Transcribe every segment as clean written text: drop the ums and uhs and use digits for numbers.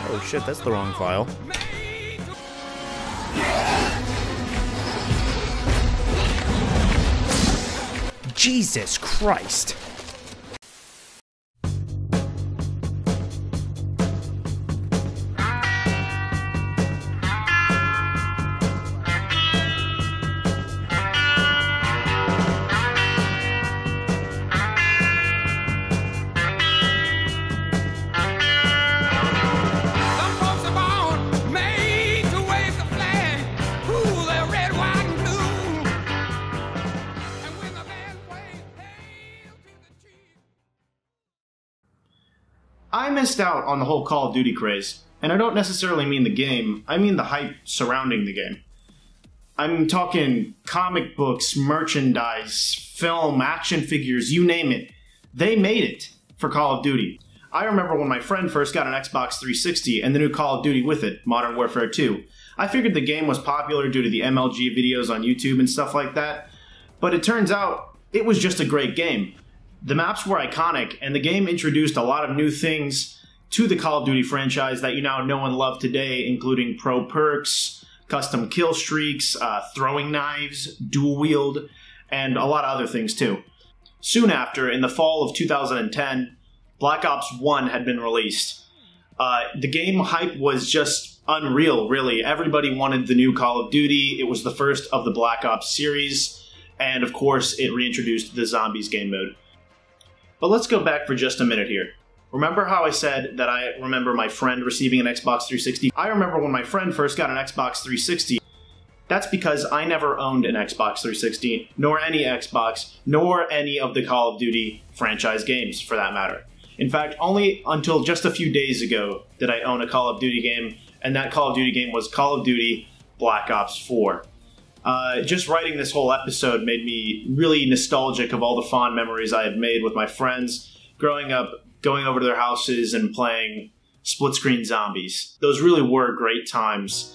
Oh shit, that's the wrong file. Jesus Christ! I missed out on the whole Call of Duty craze, and I don't necessarily mean the game, I mean the hype surrounding the game. I'm talking comic books, merchandise, film, action figures, you name it. They made it for Call of Duty. I remember when my friend first got an Xbox 360 and the new Call of Duty with it, Modern Warfare 2. I figured the game was popular due to the MLG videos on YouTube and stuff like that, but it turns out it was just a great game. The maps were iconic, and the game introduced a lot of new things to the Call of Duty franchise that you now know and love today, including pro perks, custom kill streaks, throwing knives, dual wield, and a lot of other things too. Soon after, in the fall of 2010, Black Ops 1 had been released. The game hype was just unreal, really. Everybody wanted the new Call of Duty. It was the first of the Black Ops series, and of course, it reintroduced the Zombies game mode. But let's go back for just a minute here. Remember how I said that I remember my friend receiving an Xbox 360? I remember when my friend first got an Xbox 360. That's because I never owned an Xbox 360, nor any Xbox, nor any of the Call of Duty franchise games, for that matter. In fact, only until just a few days ago did I own a Call of Duty game, and that Call of Duty game was Call of Duty Black Ops 4. Just writing this whole episode made me really nostalgic of all the fond memories I had made with my friends growing up, going over to their houses and playing split-screen zombies. Those really were great times.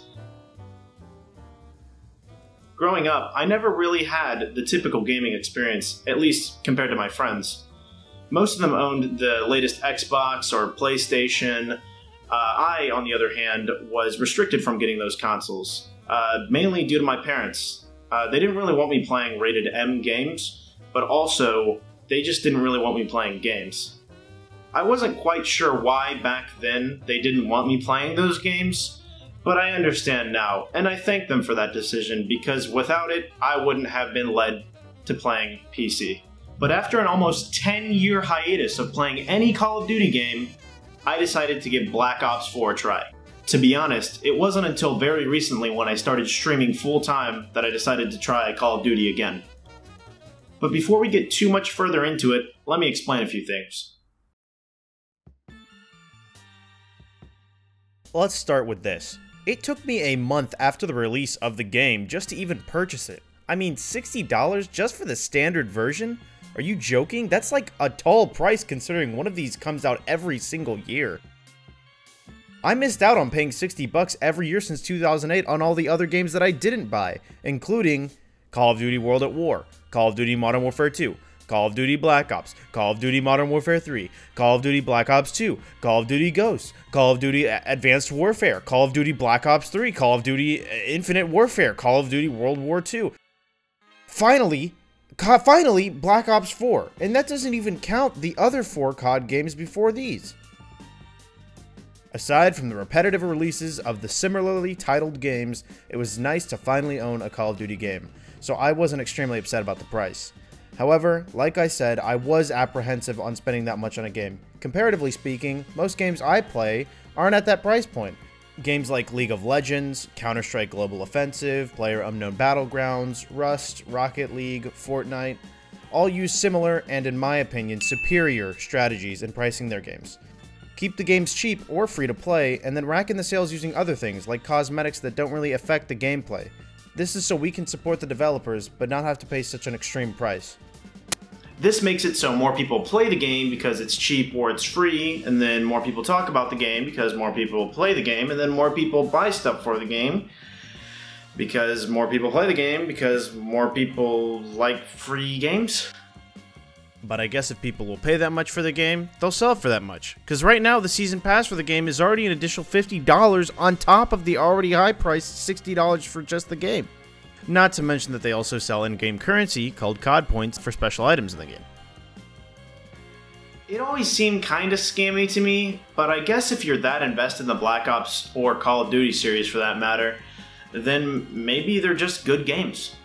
Growing up, I never really had the typical gaming experience, at least compared to my friends. Most of them owned the latest Xbox or PlayStation. I, on the other hand, was restricted from getting those consoles. Mainly due to my parents. They didn't really want me playing rated M games, but also, they just didn't really want me playing games. I wasn't quite sure why back then they didn't want me playing those games, but I understand now, and I thank them for that decision, because without it, I wouldn't have been led to playing PC. But after an almost 10-year hiatus of playing any Call of Duty game, I decided to give Black Ops 4 a try. To be honest, it wasn't until very recently when I started streaming full-time that I decided to try Call of Duty again. But before we get too much further into it, let me explain a few things. Let's start with this. It took me a month after the release of the game just to even purchase it. I mean, $60 just for the standard version? Are you joking? That's like a tall price considering one of these comes out every single year. I missed out on paying $60 every year since 2008 on all the other games that I didn't buy, including Call of Duty World at War, Call of Duty Modern Warfare 2, Call of Duty Black Ops, Call of Duty Modern Warfare 3, Call of Duty Black Ops 2, Call of Duty Ghosts, Call of Duty Advanced Warfare, Call of Duty Black Ops 3, Call of Duty Infinite Warfare, Call of Duty World War 2. Finally, Black Ops 4, and that doesn't even count the other 4 COD games before these. Aside from the repetitive releases of the similarly titled games, it was nice to finally own a Call of Duty game, so I wasn't extremely upset about the price. However, like I said, I was apprehensive on spending that much on a game. Comparatively speaking, most games I play aren't at that price point. Games like League of Legends, Counter-Strike Global Offensive, PlayerUnknown Battlegrounds, Rust, Rocket League, Fortnite, all use similar and, in my opinion, superior strategies in pricing their games. Keep the games cheap or free to play, and then rack in the sales using other things, like cosmetics that don't really affect the gameplay. This is so we can support the developers, but not have to pay such an extreme price. This makes it so more people play the game because it's cheap or it's free, and then more people talk about the game because more people play the game, and then more people buy stuff for the game because more people play the game because more people like free games. But I guess if people will pay that much for the game, they'll sell it for that much. Because right now, the season pass for the game is already an additional $50 on top of the already high-priced $60 for just the game. Not to mention that they also sell in-game currency called COD points for special items in the game. It always seemed kinda scammy to me, but I guess if you're that invested in the Black Ops or Call of Duty series for that matter, then maybe they're just good games.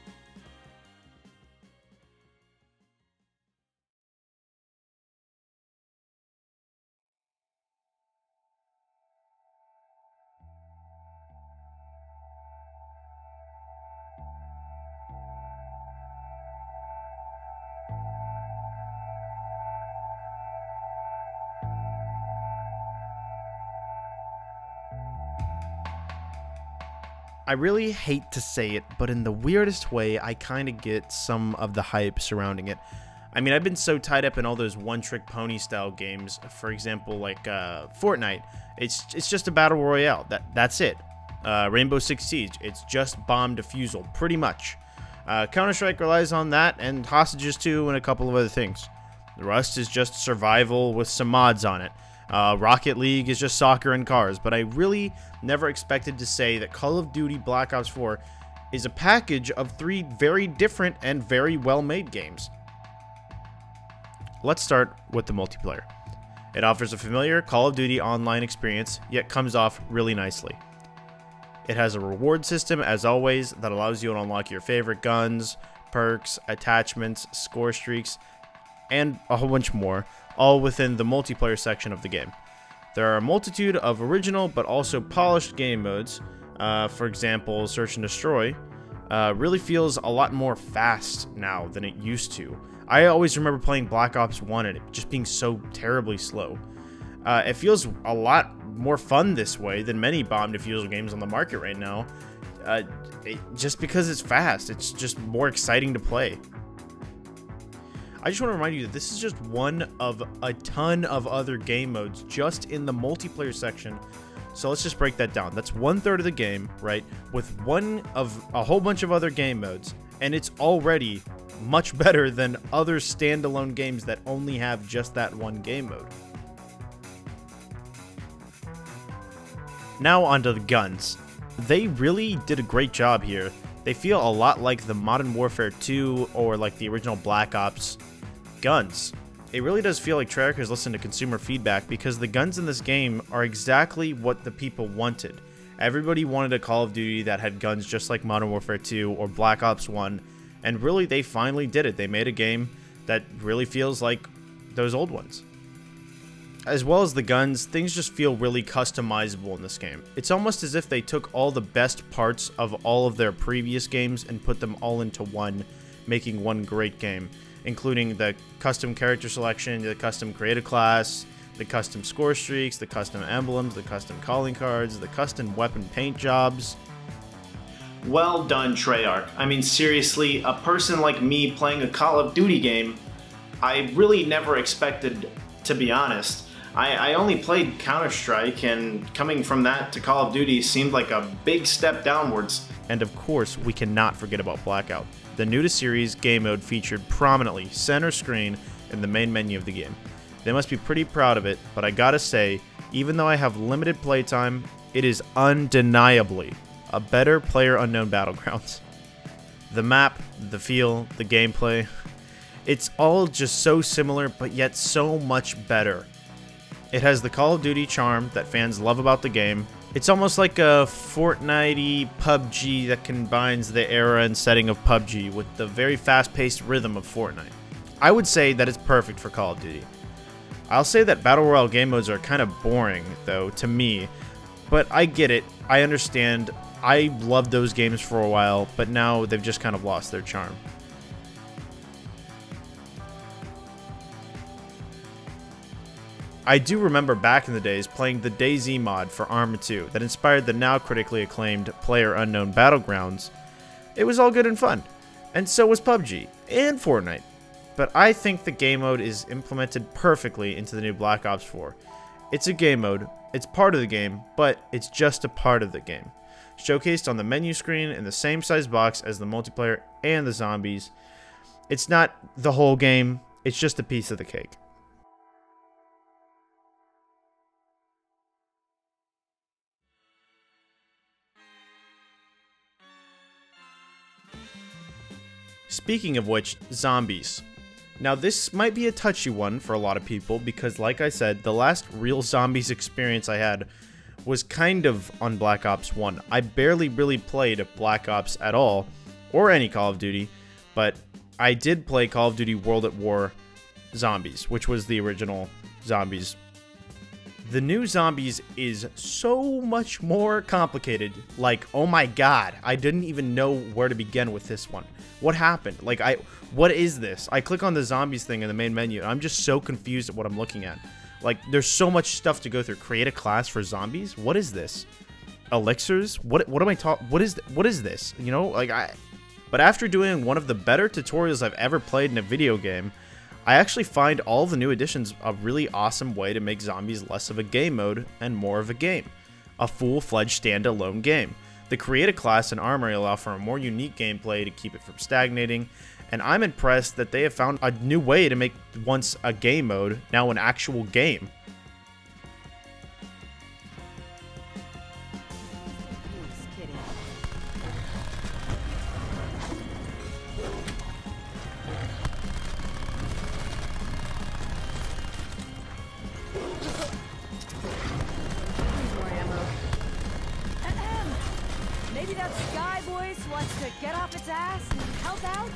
I really hate to say it, but in the weirdest way, I kind of get some of the hype surrounding it. I mean, I've been so tied up in all those one-trick pony style games. For example, like Fortnite. It's just a battle royale. That's it. Rainbow Six Siege. It's just bomb defusal, pretty much. Counter-Strike relies on that, and Hostages 2, and a couple of other things. Rust is just survival with some mods on it. Rocket League is just soccer and cars, but I really never expected to say that Call of Duty Black Ops 4 is a package of 3 very different and very well-made games. Let's start with the multiplayer. It offers a familiar Call of Duty online experience, yet comes off really nicely. It has a reward system, as always, that allows you to unlock your favorite guns, perks, attachments, score streaks, and a whole bunch more, all within the multiplayer section of the game. There are a multitude of original but also polished game modes. For example, Search and Destroy really feels a lot more fast now than it used to. I always remember playing Black Ops 1 and it just being so terribly slow. It feels a lot more fun this way than many bomb defusal games on the market right now. Just because it's fast, it's just more exciting to play. I just want to remind you that this is just one of a ton of other game modes just in the multiplayer section. So let's just break that down. That's 1/3 of the game, right? With one of a whole bunch of other game modes, and it's already much better than other standalone games that only have just that one game mode. Now onto the guns. They really did a great job here. They feel a lot like the Modern Warfare 2 or like the original Black Ops guns. It really does feel like Treyarch has listened to consumer feedback because the guns in this game are exactly what the people wanted. Everybody wanted a Call of Duty that had guns just like Modern Warfare 2 or Black Ops 1, and really they finally did it. They made a game that really feels like those old ones. As well as the guns, things just feel really customizable in this game. It's almost as if they took all the best parts of all of their previous games and put them all into one, making one great game, including the custom character selection, the custom creative class, the custom score streaks, the custom emblems, the custom calling cards, the custom weapon paint jobs. Well done, Treyarch. I mean, seriously, a person like me playing a Call of Duty game, I really never expected, to be honest. I only played Counter-Strike, and coming from that to Call of Duty seemed like a big step downwards. And of course, we cannot forget about Blackout. The new-to-series game mode featured prominently center screen in the main menu of the game. They must be pretty proud of it, but I gotta say, even though I have limited playtime, it is undeniably a better PlayerUnknown Battlegrounds. The map, the feel, the gameplay, it's all just so similar, but yet so much better. It has the Call of Duty charm that fans love about the game. It's almost like a Fortnite-y PUBG that combines the era and setting of PUBG with the very fast-paced rhythm of Fortnite. I would say that it's perfect for Call of Duty. I'll say that Battle Royale game modes are kind of boring, though, to me. But I get it. I understand. I loved those games for a while, but now they've just kind of lost their charm. I do remember back in the days playing the DayZ mod for Arma 2 that inspired the now critically acclaimed PlayerUnknown Battlegrounds. It was all good and fun, and so was PUBG and Fortnite. But I think the game mode is implemented perfectly into the new Black Ops 4. It's a game mode, it's part of the game, but it's just a part of the game. Showcased on the menu screen in the same size box as the multiplayer and the zombies. It's not the whole game, It's just a piece of the cake. Speaking of which, zombies. Now this might be a touchy one for a lot of people because, like I said, the last real zombies experience I had was kind of on Black Ops 1. I barely really played Black Ops at all, or any Call of Duty, but I did play Call of Duty World at War Zombies, which was the original Zombies. The new Zombies is so much more complicated. Like, oh my god, I didn't even know where to begin with this one. What happened? Like, what is this? I click on the Zombies thing in the main menu, and I'm just so confused at what I'm looking at. Like, there's so much stuff to go through. Create a class for zombies? What is this? Elixirs? What am I talking? What is this? You know, like But after doing one of the better tutorials I've ever played in a video game, I actually find all the new additions a really awesome way to make zombies less of a game mode and more of a game. A full-fledged standalone game. The create a class and armory allow for a more unique gameplay to keep it from stagnating, and I'm impressed that they have found a new way to make once a game mode now an actual game. Maybe that Sky Voice wants to get off its ass and help out?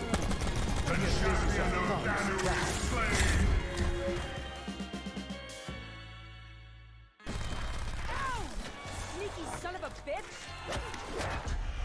Ow! Sneaky son of a bitch!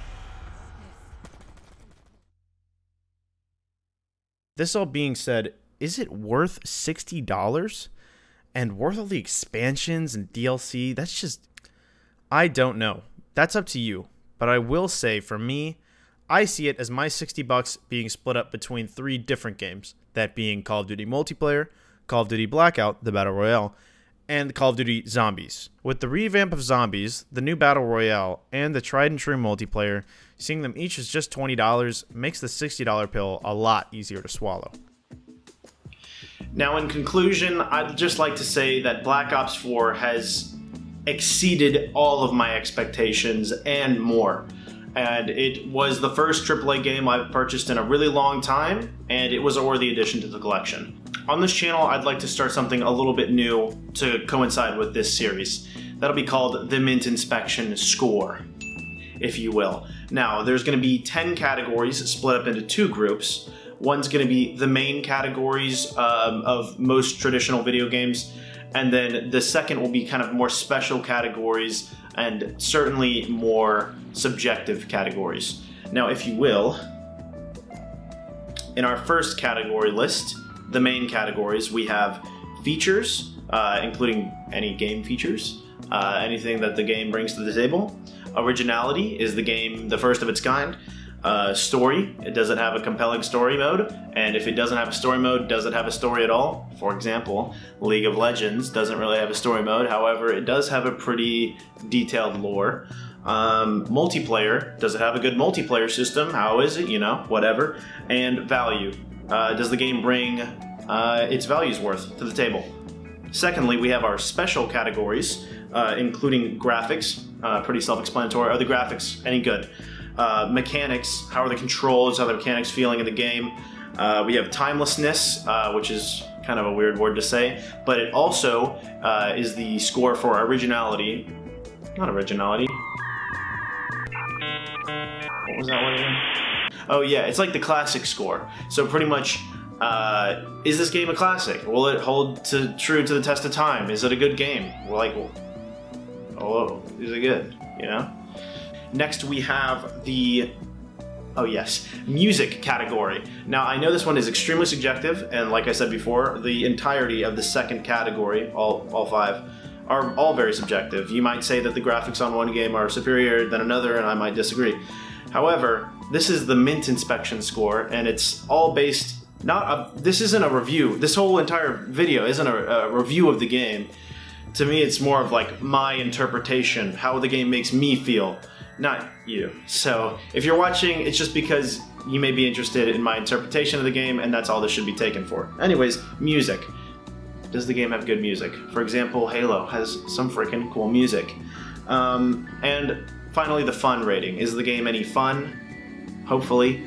This all being said, is it worth $60? And worth all the expansions and DLC? That's just... I don't know. That's up to you, but I will say, for me, I see it as my $60 being split up between 3 different games, that being Call of Duty Multiplayer, Call of Duty Blackout, the Battle Royale, and Call of Duty Zombies. With the revamp of Zombies, the new Battle Royale, and the tried and true multiplayer, seeing them each as just $20 makes the $60 pill a lot easier to swallow. Now, in conclusion, I'd just like to say that Black Ops 4 has exceeded all of my expectations and more. And it was the first AAA game I've purchased in a really long time, and it was a worthy addition to the collection. On this channel, I'd like to start something a little bit new to coincide with this series. That'll be called the Mint Inspection Score, if you will. Now, there's going to be 10 categories split up into 2 groups. One's going to be the main categories of most traditional video games, and then the second will be kind of more special categories and certainly more subjective categories. Now, if you will, in our first category list, the main categories, we have features, including any game features, anything that the game brings to the table. Originality, is the game the first of its kind? Story, does it have a compelling story mode? And if it doesn't have a story mode, does it have a story at all? For example, League of Legends doesn't really have a story mode, however, it does have a pretty detailed lore. Multiplayer, does it have a good multiplayer system? How is it? You know, whatever. And value, does the game bring its value's worth to the table? Secondly, we have our special categories, including graphics, pretty self-explanatory. Are the graphics any good? Mechanics, how are the controls, how are the mechanics feeling in the game? We have timelessness, which is kind of a weird word to say, but it also is the score for originality. Not originality. What was that word again? Oh yeah, it's like the classic score. So pretty much, is this game a classic? Will it hold true to the test of time? Is it a good game? We're like, well, is it good? You know? Next we have the, oh yes, music category. Now I know this one is extremely subjective, and like I said before, the entirety of the second category, all 5, are all very subjective. You might say that the graphics on one game are superior than another, and I might disagree. However, this is the Mint Inspection Score, and it's all based, this isn't a review. This whole entire video isn't a review of the game. To me, it's more of like my interpretation, how the game makes me feel, not you. So if you're watching, it's just because you may be interested in my interpretation of the game, and that's all this should be taken for. Anyways, music. Does the game have good music? For example, Halo has some freaking cool music. And finally, the fun rating. Is the game any fun? Hopefully.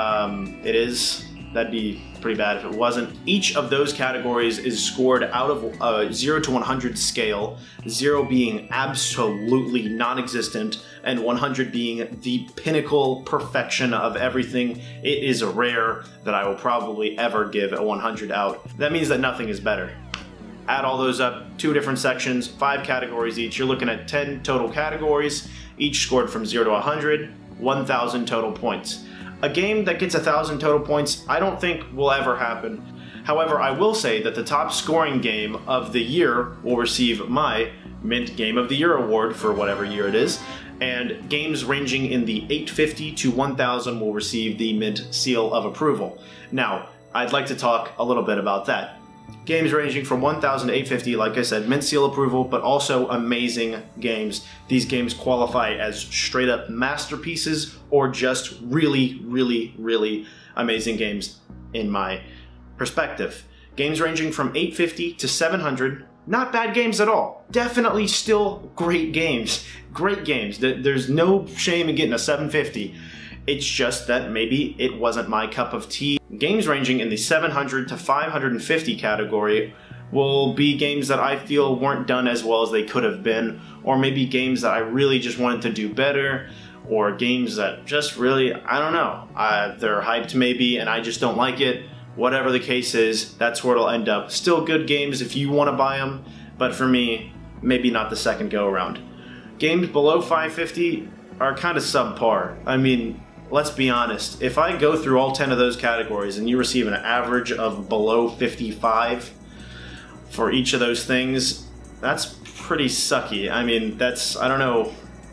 It is. That'd be pretty bad if it wasn't. Each of those categories is scored out of a 0 to 100 scale, 0 being absolutely non-existent, and 100 being the pinnacle perfection of everything. It is rare that I will probably ever give a 100 out. That means that nothing is better. Add all those up, 2 different sections, 5 categories each. You're looking at 10 total categories, each scored from 0 to 100, 1,000 total points. A game that gets 1,000 total points, I don't think will ever happen. However, I will say that the top scoring game of the year will receive my Mint Game of the Year award for whatever year it is, and games ranging in the 850 to 1,000 will receive the Mint Seal of Approval. Now, I'd like to talk a little bit about that. Games ranging from 1,000 to 850, like I said, Mint Seal approval, but also amazing games. These games qualify as straight up masterpieces or just really, really, really amazing games in my perspective. Games ranging from 850 to 700, not bad games at all. Definitely still great games. Great games. There's no shame in getting a 750. It's just that maybe it wasn't my cup of tea. Games ranging in the 700 to 550 category will be games that I feel weren't done as well as they could have been, or maybe games that I really just wanted to do better, or games that just really, I don't know, they're hyped maybe and I just don't like it. Whatever the case is, that's where it'll end up. Still good games if you want to buy them, but for me, maybe not the second go around. Games below 550 are kind of subpar. I mean, let's be honest, if I go through all 10 of those categories and you receive an average of below 55 for each of those things, that's pretty sucky. I mean, that's, I don't know,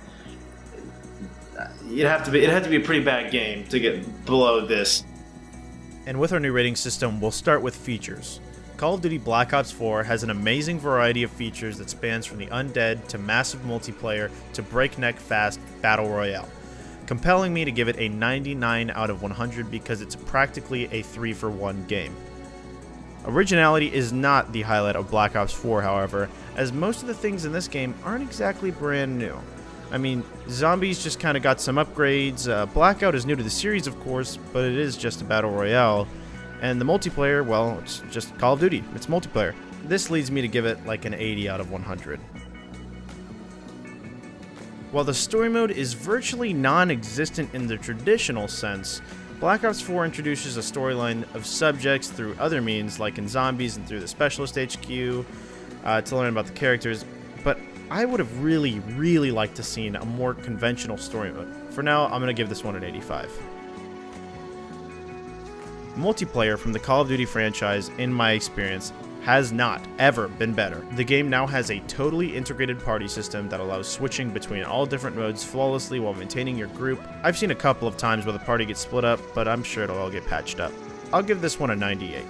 it'd have to be a pretty bad game to get below this. And with our new rating system, we'll start with features. Call of Duty Black Ops 4 has an amazing variety of features that spans from the undead to massive multiplayer to breakneck fast battle royale, compelling me to give it a 99 out of 100 because it's practically a 3-for-1 game. Originality is not the highlight of Black Ops 4, however, as most of the things in this game aren't exactly brand new. I mean, zombies just kind of got some upgrades, Blackout is new to the series of course, but it is just a battle royale, and the multiplayer, well, it's just Call of Duty, it's multiplayer. This leads me to give it like an 80 out of 100. While the story mode is virtually non-existent in the traditional sense, Black Ops 4 introduces a storyline of subjects through other means, like in Zombies and through the Specialist HQ, to learn about the characters, but I would have really, really liked to seen a more conventional story mode. For now, I'm going to give this one an 85. Multiplayer from the Call of Duty franchise, in my experience, has not ever been better. The game now has a totally integrated party system that allows switching between all different modes flawlessly while maintaining your group. I've seen a couple of times where the party gets split up, but I'm sure it'll all get patched up. I'll give this one a 98.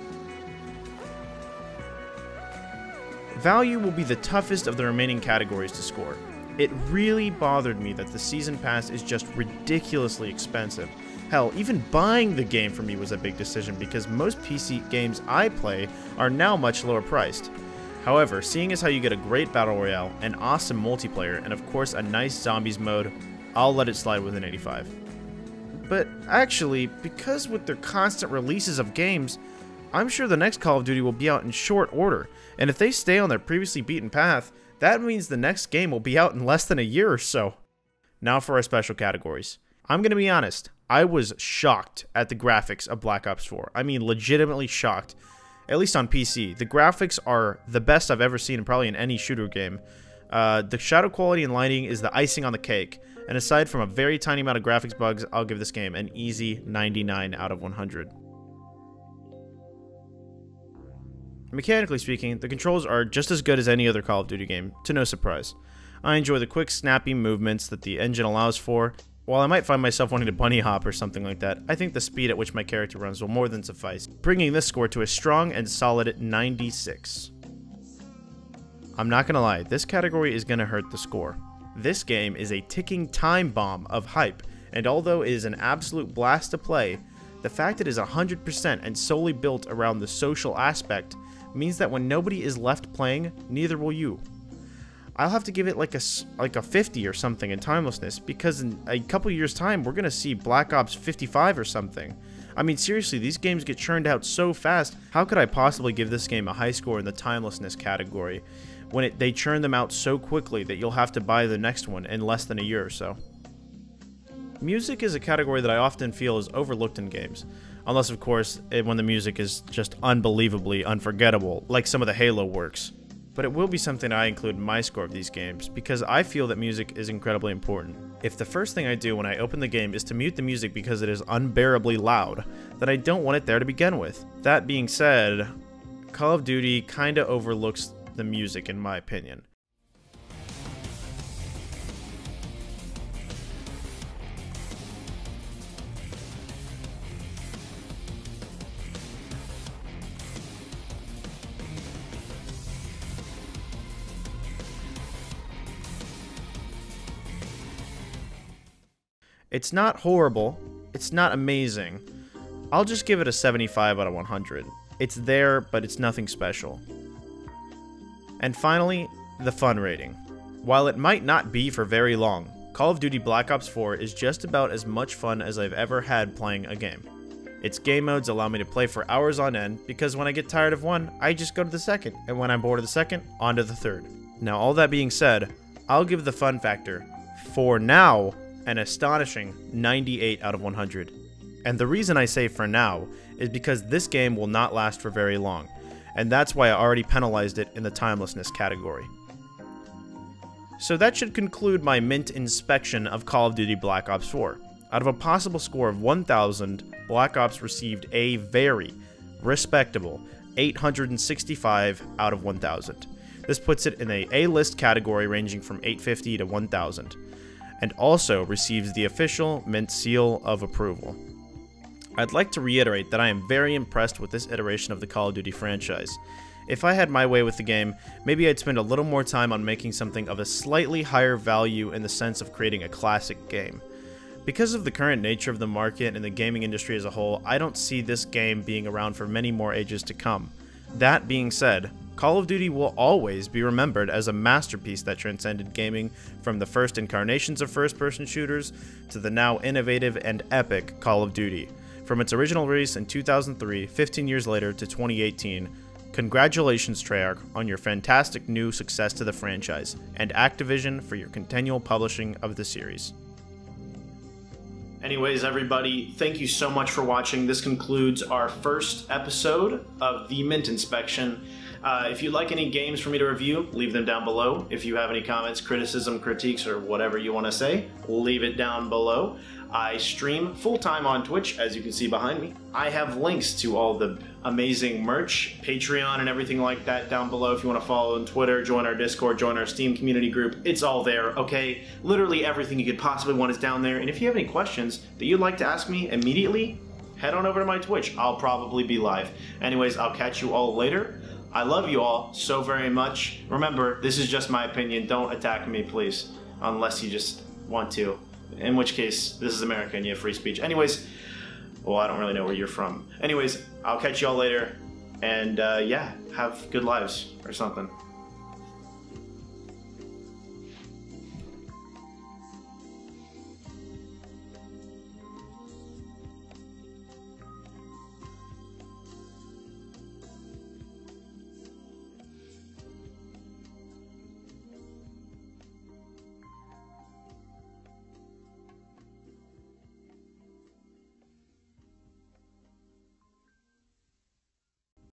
Value will be the toughest of the remaining categories to score. It really bothered me that the Season Pass is just ridiculously expensive. Hell, even buying the game for me was a big decision because most PC games I play are now much lower priced. However, seeing as how you get a great battle royale, an awesome multiplayer, and of course a nice zombies mode, I'll let it slide with an 85. But actually, because with their constant releases of games, I'm sure the next Call of Duty will be out in short order, and if they stay on their previously beaten path, that means the next game will be out in less than a year or so. Now for our special categories. I'm gonna be honest, I was shocked at the graphics of Black Ops 4. I mean, legitimately shocked. At least on PC. The graphics are the best I've ever seen probably in any shooter game. The shadow quality and lighting is the icing on the cake. And aside from a very tiny amount of graphics bugs, I'll give this game an easy 99 out of 100. Mechanically speaking, the controls are just as good as any other Call of Duty game, to no surprise. I enjoy the quick, snappy movements that the engine allows for. While I might find myself wanting to bunny hop or something like that, I think the speed at which my character runs will more than suffice, bringing this score to a strong and solid 96. I'm not gonna lie, this category is gonna hurt the score. This game is a ticking time bomb of hype, and although it is an absolute blast to play, the fact it is 100% and solely built around the social aspect means that when nobody is left playing, neither will you. I'll have to give it like a 50 or something in timelessness, because in a couple years time we're gonna see Black Ops 55 or something. I mean, seriously, these games get churned out so fast. How could I possibly give this game a high score in the timelessness category when they churn them out so quickly that you'll have to buy the next one in less than a year or so? Music is a category that I often feel is overlooked in games, unless of course when the music is just unbelievably unforgettable, like some of the Halo works. But it will be something I include in my score of these games, because I feel that music is incredibly important. If the first thing I do when I open the game is to mute the music because it is unbearably loud, then I don't want it there to begin with. That being said, Call of Duty kinda overlooks the music in my opinion. It's not horrible, it's not amazing. I'll just give it a 75 out of 100. It's there, but it's nothing special. And finally, the fun rating. While it might not be for very long, Call of Duty Black Ops 4 is just about as much fun as I've ever had playing a game. Its game modes allow me to play for hours on end, because when I get tired of one, I just go to the second, and when I'm bored of the second, on to the third. Now all that being said, I'll give the fun factor, for now, an astonishing 98 out of 100. And the reason I say for now is because this game will not last for very long, and that's why I already penalized it in the timelessness category. So that should conclude my mint inspection of Call of Duty Black Ops 4. Out of a possible score of 1,000, Black Ops received a very respectable 865 out of 1,000. This puts it in a A-list category ranging from 850 to 1,000. And also receives the official mint seal of approval. I'd like to reiterate that I am very impressed with this iteration of the Call of Duty franchise. If I had my way with the game, maybe I'd spend a little more time on making something of a slightly higher value in the sense of creating a classic game. Because of the current nature of the market and the gaming industry as a whole, I don't see this game being around for many more ages to come. That being said, Call of Duty will always be remembered as a masterpiece that transcended gaming from the first incarnations of first-person shooters to the now innovative and epic Call of Duty. From its original release in 2003, 15 years later to 2018, congratulations Treyarch on your fantastic new success to the franchise, and Activision for your continual publishing of the series. Anyways, everybody, thank you so much for watching. This concludes our first episode of the Mint Inspection. If you'd like any games for me to review, leave them down below. If you have any comments, criticism, critiques, or whatever you want to say, leave it down below. I stream full-time on Twitch, as you can see behind me. I have links to all the amazing merch, Patreon, and everything like that down below. If you want to follow on Twitter, join our Discord, join our Steam community group, it's all there, okay? Literally everything you could possibly want is down there. And if you have any questions that you'd like to ask me immediately, head on over to my Twitch. I'll probably be live. Anyways, I'll catch you all later. I love you all so very much. Remember, this is just my opinion. Don't attack me, please. Unless you just want to. In which case, this is America and you have free speech. Anyways, well, I don't really know where you're from. Anyways, I'll catch you all later. And yeah, have good lives or something.